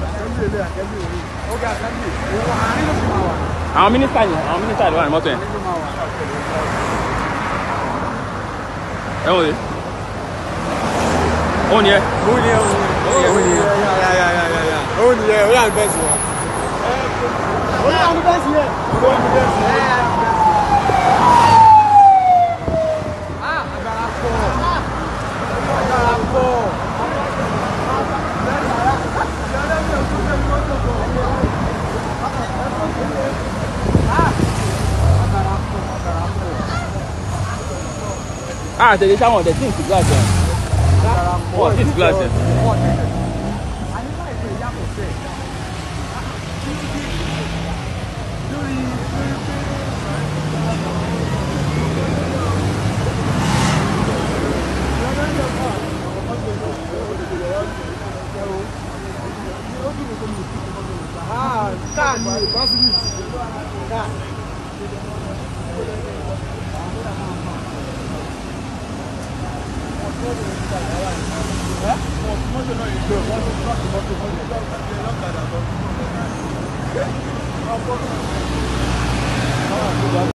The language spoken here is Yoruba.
Àwọn mínísítà ni wà ní mọ́tò yẹn. Ẹ wò lè. Ó ní ẹ. Ó ní ẹ. Ó yà ní bẹ́ẹ̀ sí wa. Ó yà ní bẹ́ẹ̀ sí yẹn. Ah, tẹ̀lé sáwọn ọ̀dẹ̀ tí ń sí gíláàsì ẹ̀. Wọ́n tí ń sí gíláàsì ẹ̀.